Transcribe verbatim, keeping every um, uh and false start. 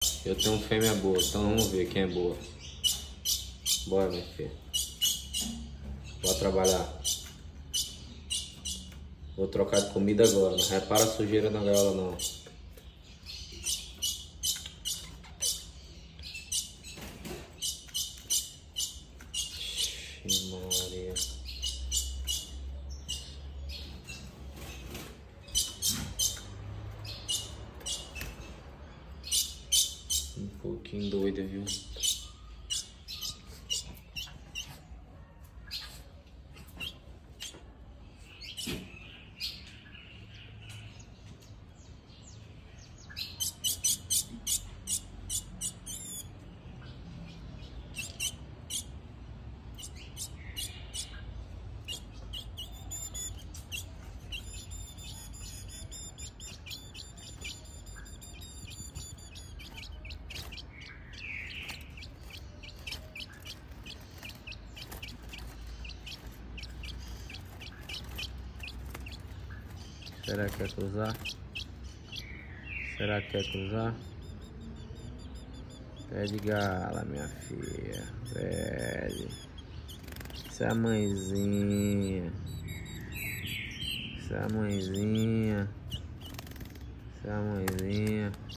Eu tenho fêmea boa, então vamos ver quem é boa. Bora, minha filha. Bora trabalhar. Vou trocar de comida agora, não repara a sujeira na gaiola não. Ixi, Maria. Um pouquinho doida, viu? Será que quer cruzar? Será que quer cruzar? Pede gala, minha filha. Pede. Isso é a mãezinha. Isso é a mãezinha. Isso é a mãezinha.